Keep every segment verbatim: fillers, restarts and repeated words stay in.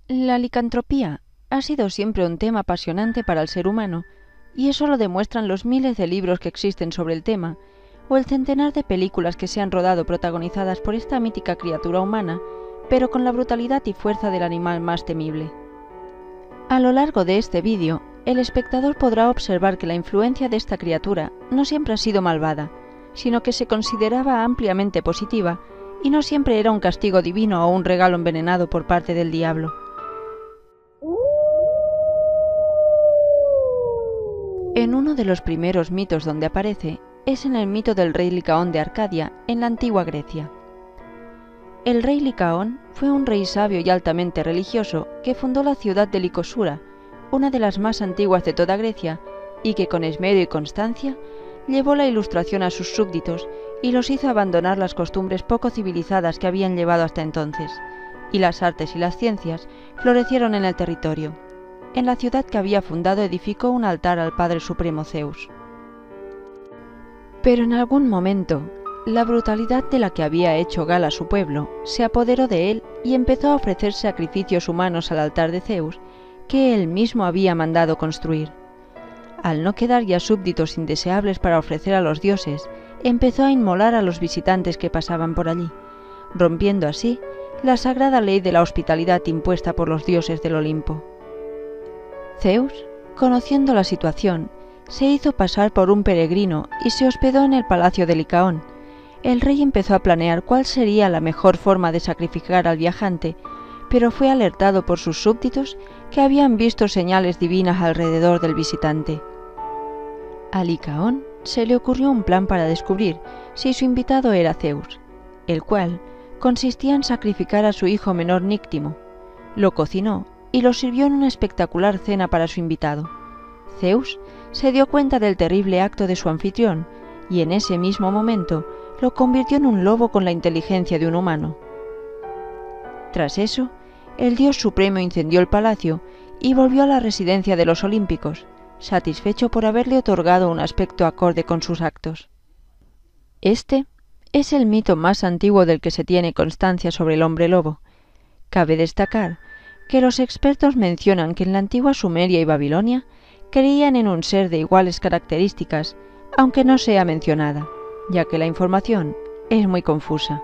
La licantropía ha sido siempre un tema apasionante para el ser humano, y eso lo demuestran los miles de libros que existen sobre el tema, o el centenar de películas que se han rodado protagonizadas por esta mítica criatura humana, pero con la brutalidad y fuerza del animal más temible. A lo largo de este vídeo, el espectador podrá observar que la influencia de esta criatura no siempre ha sido malvada, sino que se consideraba ampliamente positiva, y no siempre era un castigo divino o un regalo envenenado por parte del diablo. En uno de los primeros mitos donde aparece es en el mito del rey Licaón de Arcadia, en la antigua Grecia. El rey Licaón fue un rey sabio y altamente religioso que fundó la ciudad de Licosura, una de las más antiguas de toda Grecia, y que con esmero y constancia llevó la ilustración a sus súbditos y los hizo abandonar las costumbres poco civilizadas que habían llevado hasta entonces, y las artes y las ciencias florecieron en el territorio. En la ciudad que había fundado edificó un altar al Padre Supremo Zeus. Pero en algún momento, la brutalidad de la que había hecho gala su pueblo se apoderó de él y empezó a ofrecer sacrificios humanos al altar de Zeus que él mismo había mandado construir. Al no quedar ya súbditos indeseables para ofrecer a los dioses, empezó a inmolar a los visitantes que pasaban por allí, rompiendo así la sagrada ley de la hospitalidad impuesta por los dioses del Olimpo. Zeus, conociendo la situación, se hizo pasar por un peregrino y se hospedó en el palacio de Licaón. El rey empezó a planear cuál sería la mejor forma de sacrificar al viajante, pero fue alertado por sus súbditos que habían visto señales divinas alrededor del visitante. A Licaón se le ocurrió un plan para descubrir si su invitado era Zeus, el cual consistía en sacrificar a su hijo menor Níctimo. Lo cocinó y lo sirvió en una espectacular cena para su invitado. Zeus se dio cuenta del terrible acto de su anfitrión y en ese mismo momento lo convirtió en un lobo con la inteligencia de un humano. Tras eso, el dios supremo incendió el palacio y volvió a la residencia de los olímpicos, satisfecho por haberle otorgado un aspecto acorde con sus actos. Este es el mito más antiguo del que se tiene constancia sobre el hombre lobo. Cabe destacar que los expertos mencionan que en la antigua Sumeria y Babilonia creían en un ser de iguales características, aunque no sea mencionada, ya que la información es muy confusa.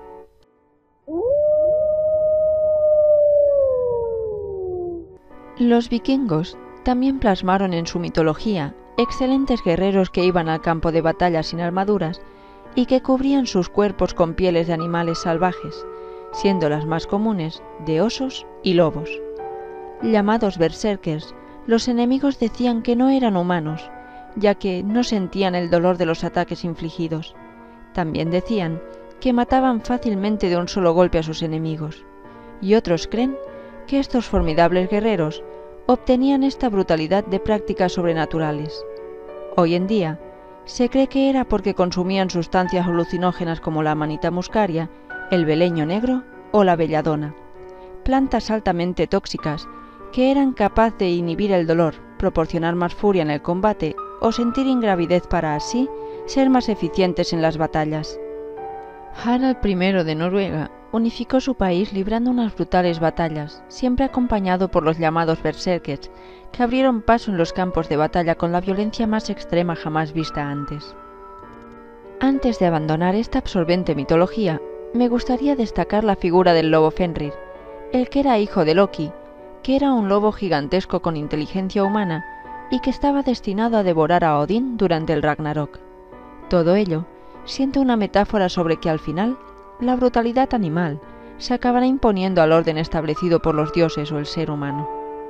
Los vikingos también plasmaron en su mitología excelentes guerreros que iban al campo de batalla sin armaduras y que cubrían sus cuerpos con pieles de animales salvajes, siendo las más comunes de osos y lobos. Llamados berserkers, los enemigos decían que no eran humanos, ya que no sentían el dolor de los ataques infligidos. También decían que mataban fácilmente de un solo golpe a sus enemigos, y otros creen que estos formidables guerreros obtenían esta brutalidad de prácticas sobrenaturales. Hoy en día, se cree que era porque consumían sustancias alucinógenas como la manita muscaria, el beleño negro o la belladona, plantas altamente tóxicas que eran capaces de inhibir el dolor, proporcionar más furia en el combate o sentir ingravidez para así ser más eficientes en las batallas. Harald primero de Noruega unificó su país librando unas brutales batallas, siempre acompañado por los llamados berserkers, que abrieron paso en los campos de batalla con la violencia más extrema jamás vista antes. Antes de abandonar esta absorbente mitología, me gustaría destacar la figura del lobo Fenrir, el que era hijo de Loki, que era un lobo gigantesco con inteligencia humana y que estaba destinado a devorar a Odín durante el Ragnarok. Todo ello siente una metáfora sobre que al final la brutalidad animal se acabará imponiendo al orden establecido por los dioses o el ser humano.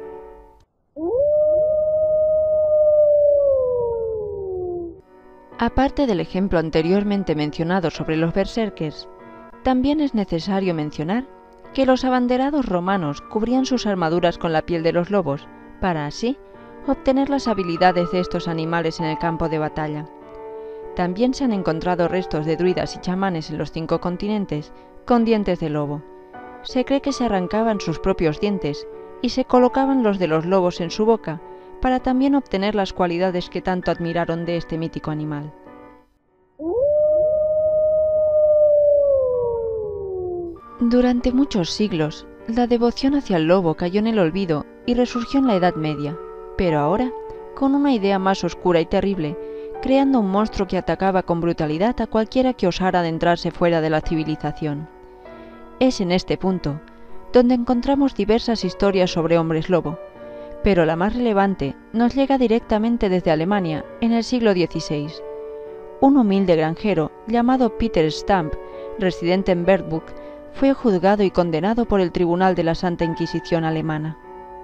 Aparte del ejemplo anteriormente mencionado sobre los berserkers, también es necesario mencionar que los abanderados romanos cubrían sus armaduras con la piel de los lobos, para así obtener las habilidades de estos animales en el campo de batalla. También se han encontrado restos de druidas y chamanes en los cinco continentes con dientes de lobo. Se cree que se arrancaban sus propios dientes y se colocaban los de los lobos en su boca para también obtener las cualidades que tanto admiraron de este mítico animal. Durante muchos siglos la devoción hacia el lobo cayó en el olvido y resurgió en la Edad Media, pero ahora con una idea más oscura y terrible, creando un monstruo que atacaba con brutalidad a cualquiera que osara adentrarse fuera de la civilización. Es en este punto donde encontramos diversas historias sobre hombres lobo, pero la más relevante nos llega directamente desde Alemania en el siglo dieciséis. Un humilde granjero llamado Peter Stamp, residente en Bernburg, fue juzgado y condenado por el Tribunal de la Santa Inquisición alemana.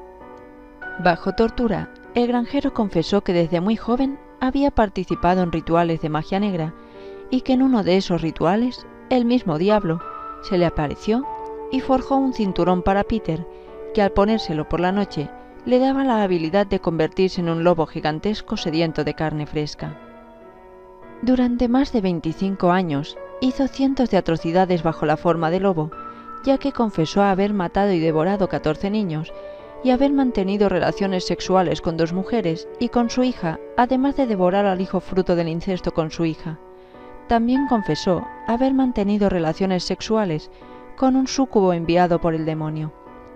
Bajo tortura, el granjero confesó que desde muy joven había participado en rituales de magia negra y que en uno de esos rituales, el mismo diablo se le apareció y forjó un cinturón para Peter, que al ponérselo por la noche le daba la habilidad de convertirse en un lobo gigantesco sediento de carne fresca. Durante más de veinticinco años hizo cientos de atrocidades bajo la forma de lobo, ya que confesó haber matado y devorado catorce niños y haber mantenido relaciones sexuales con dos mujeres y con su hija, además de devorar al hijo fruto del incesto con su hija. También confesó haber mantenido relaciones sexuales con un súcubo enviado por el demonio.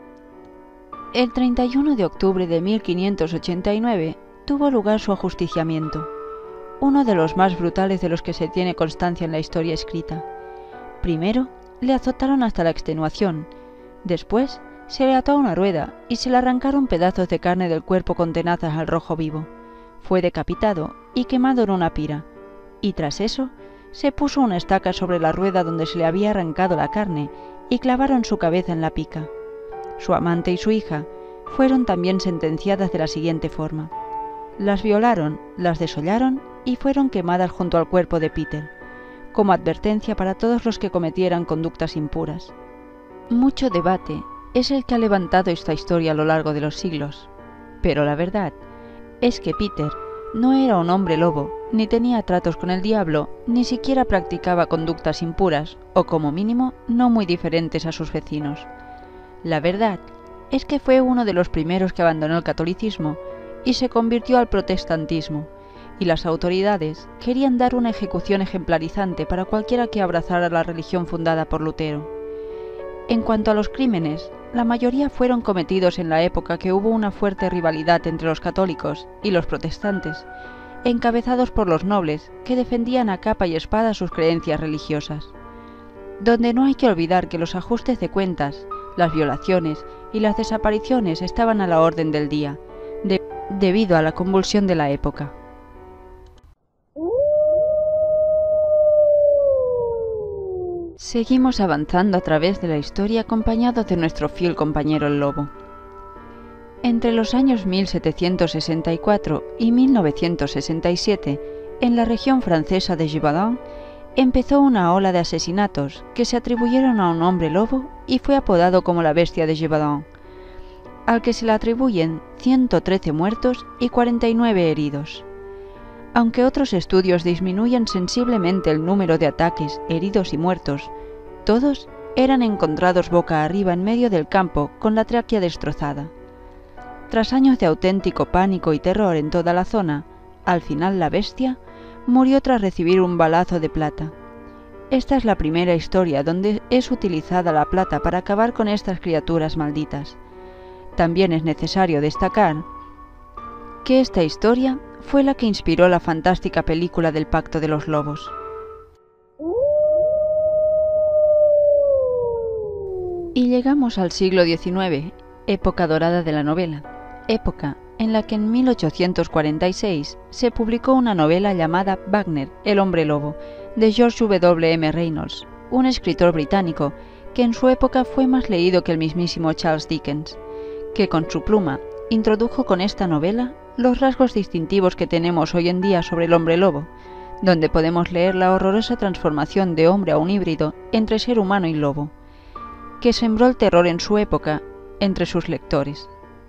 El treinta y uno de octubre de mil quinientos ochenta y nueve tuvo lugar su ajusticiamiento, uno de los más brutales de los que se tiene constancia en la historia escrita. Primero, le azotaron hasta la extenuación, después se le ató a una rueda y se le arrancaron pedazos de carne del cuerpo con tenazas al rojo vivo. Fue decapitado y quemado en una pira, y tras eso se puso una estaca sobre la rueda donde se le había arrancado la carne y clavaron su cabeza en la pica. Su amante y su hija fueron también sentenciadas de la siguiente forma. Las violaron, las desollaron y fueron quemadas junto al cuerpo de Peter, como advertencia para todos los que cometieran conductas impuras. Mucho debate es el que ha levantado esta historia a lo largo de los siglos, pero la verdad es que Peter no era un hombre lobo, ni tenía tratos con el diablo, ni siquiera practicaba conductas impuras, o como mínimo no muy diferentes a sus vecinos. La verdad es que fue uno de los primeros que abandonó el catolicismo y se convirtió al protestantismo, y las autoridades querían dar una ejecución ejemplarizante para cualquiera que abrazara la religión fundada por Lutero. En cuanto a los crímenes, la mayoría fueron cometidos en la época que hubo una fuerte rivalidad entre los católicos y los protestantes, encabezados por los nobles que defendían a capa y espada sus creencias religiosas. Donde no hay que olvidar que los ajustes de cuentas, las violaciones y las desapariciones estaban a la orden del día, de- debido a la convulsión de la época. Seguimos avanzando a través de la historia acompañados de nuestro fiel compañero el lobo. Entre los años mil setecientos sesenta y cuatro y mil novecientos sesenta y siete, en la región francesa de Gévaudan, empezó una ola de asesinatos que se atribuyeron a un hombre lobo y fue apodado como la bestia de Gévaudan, al que se le atribuyen ciento trece muertos y cuarenta y nueve heridos. Aunque otros estudios disminuyen sensiblemente el número de ataques, heridos y muertos, todos eran encontrados boca arriba en medio del campo con la tráquea destrozada. Tras años de auténtico pánico y terror en toda la zona, al final la bestia murió tras recibir un balazo de plata. Esta es la primera historia donde es utilizada la plata para acabar con estas criaturas malditas. También es necesario destacar que esta historia fue la que inspiró la fantástica película del Pacto de los Lobos. Y llegamos al siglo diecinueve, época dorada de la novela, época en la que en mil ochocientos cuarenta y seis se publicó una novela llamada Wagner, el hombre lobo, de George W M Reynolds, un escritor británico que en su época fue más leído que el mismísimo Charles Dickens, que con su pluma introdujo con esta novela los rasgos distintivos que tenemos hoy en día sobre el hombre lobo, donde podemos leer la horrorosa transformación de hombre a un híbrido entre ser humano y lobo, que sembró el terror en su época entre sus lectores.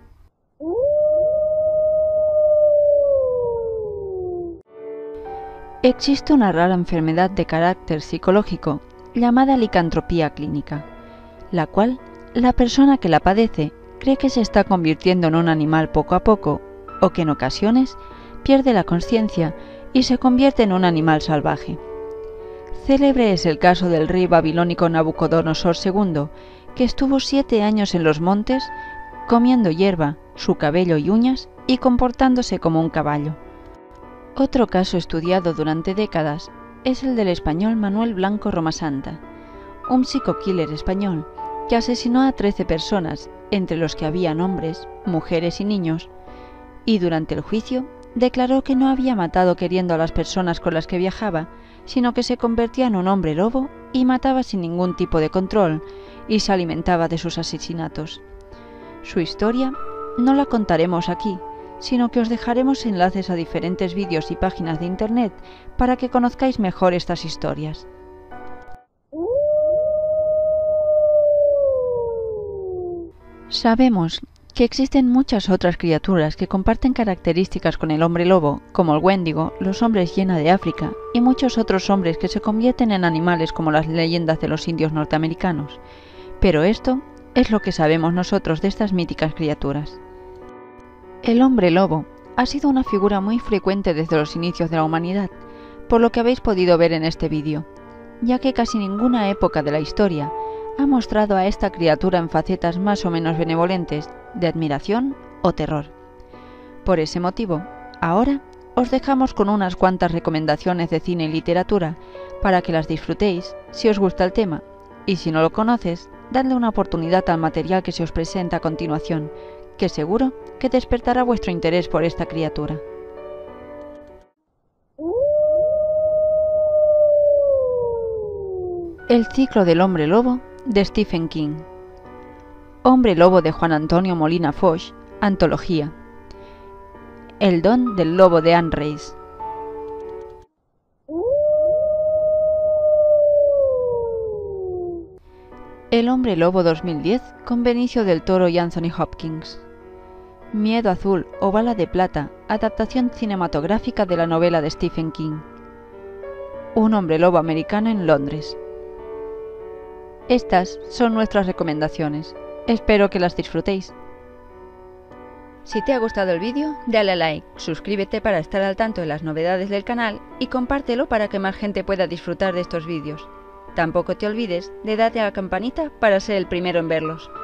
Existe una rara enfermedad de carácter psicológico llamada licantropía clínica, la cual la persona que la padece cree que se está convirtiendo en un animal poco a poco, o que en ocasiones pierde la conciencia y se convierte en un animal salvaje. Célebre es el caso del rey babilónico Nabucodonosor segundo, que estuvo siete años en los montes, comiendo hierba, su cabello y uñas, y comportándose como un caballo. Otro caso estudiado durante décadas es el del español Manuel Blanco Romasanta, un psico-killer español que asesinó a trece personas, entre los que habían hombres, mujeres y niños, y durante el juicio declaró que no había matado queriendo a las personas con las que viajaba, sino que se convertía en un hombre lobo y mataba sin ningún tipo de control, y se alimentaba de sus asesinatos. Su historia no la contaremos aquí, sino que os dejaremos enlaces a diferentes vídeos y páginas de internet para que conozcáis mejor estas historias. Sabemos que existen muchas otras criaturas que comparten características con el hombre lobo, como el Wendigo, los hombres hiena de África y muchos otros hombres que se convierten en animales como las leyendas de los indios norteamericanos. Pero esto es lo que sabemos nosotros de estas míticas criaturas. El hombre lobo ha sido una figura muy frecuente desde los inicios de la humanidad, por lo que habéis podido ver en este vídeo, ya que casi ninguna época de la historia ha mostrado a esta criatura en facetas más o menos benevolentes, de admiración o terror. Por ese motivo, ahora os dejamos con unas cuantas recomendaciones de cine y literatura para que las disfrutéis si os gusta el tema, y si no lo conoces, dadle una oportunidad al material que se os presenta a continuación, que seguro que despertará vuestro interés por esta criatura. El ciclo del hombre lobo de Stephen King. Hombre lobo de Juan Antonio Molina Foix, antología. El don del lobo de Anne Rice. El hombre lobo dos mil diez con Benicio del Toro y Anthony Hopkins. Miedo azul o bala de plata, adaptación cinematográfica de la novela de Stephen King. Un hombre lobo americano en Londres. Estas son nuestras recomendaciones. Espero que las disfrutéis. Si te ha gustado el vídeo, dale a like, suscríbete para estar al tanto de las novedades del canal y compártelo para que más gente pueda disfrutar de estos vídeos. Tampoco te olvides de darle a la campanita para ser el primero en verlos.